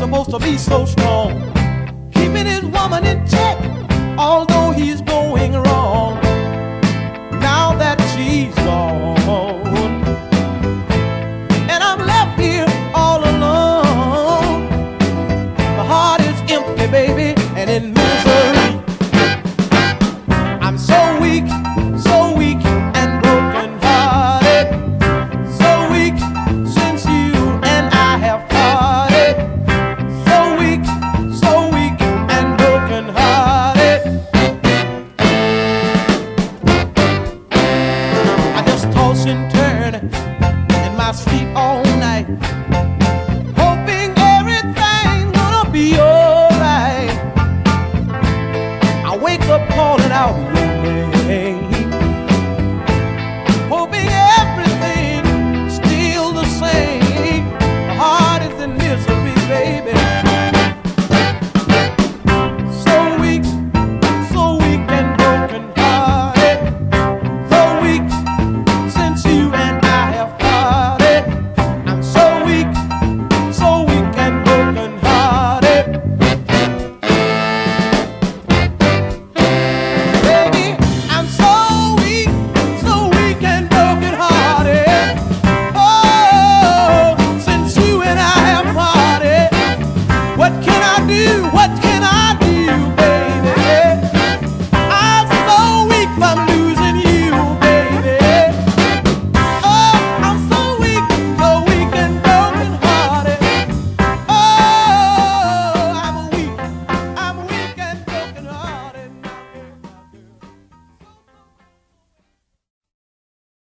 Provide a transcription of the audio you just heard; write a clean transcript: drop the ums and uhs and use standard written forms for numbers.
supposed to be so strong, keeping his woman in check, although he's going wrong. Now that she's gone, and I'm left here all alone, my heart is empty, baby, and in misery. I'm so weak and broken hearted, so weak since you and I have parted, so weak and broken hearted. I just toss and turn in my sleep all night,